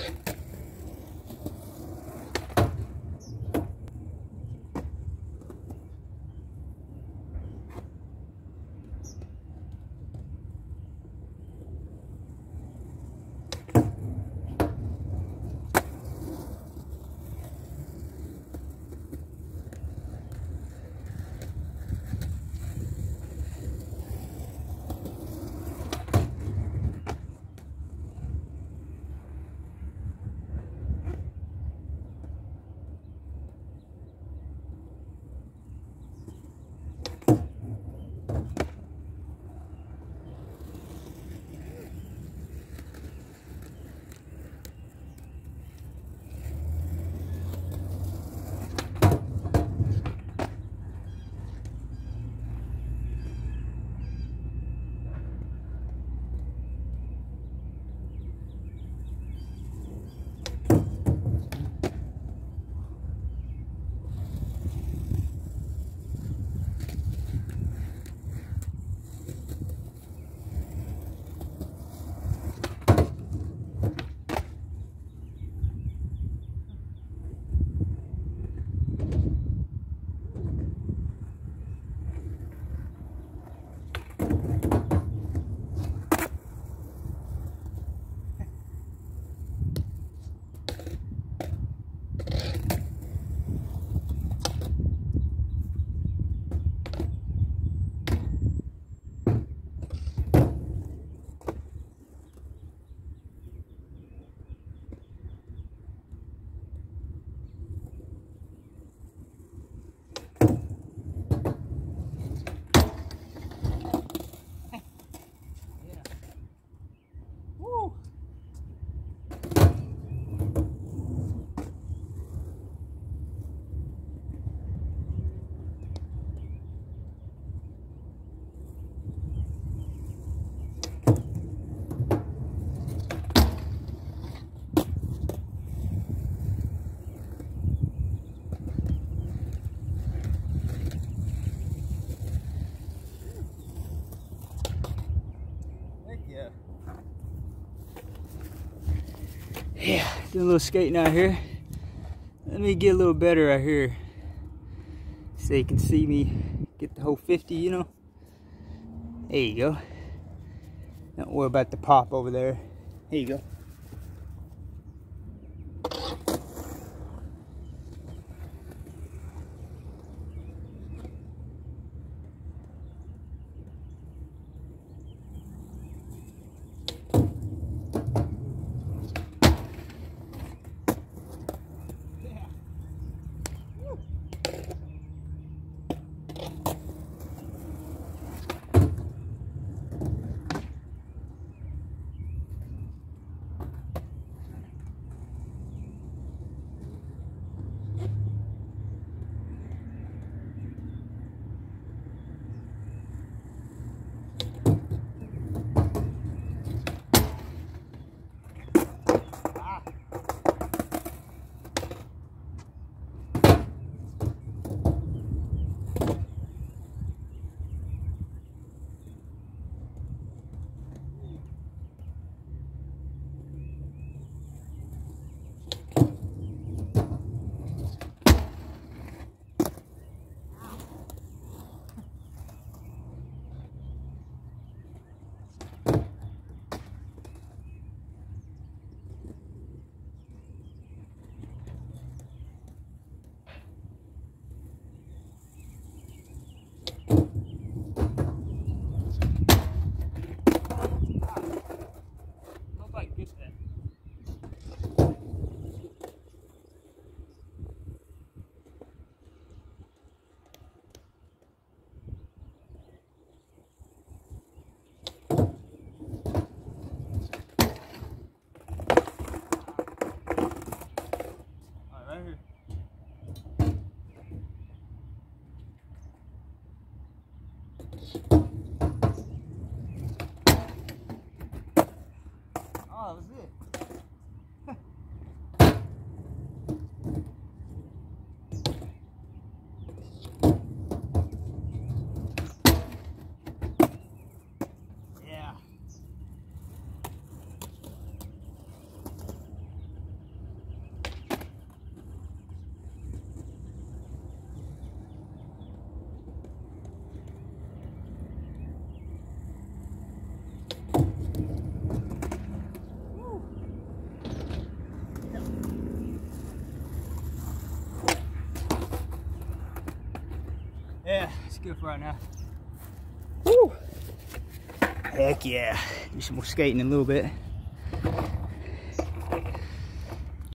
Yeah, doing a little skating out here. Let me get a little better out here so you can see me get the whole 50, you know. There you go. Don't worry about the pop over there. Here you go. Oh, that was it. Yeah. Yeah, it's good for right now. Woo! Heck yeah. Do some more skating in a little bit.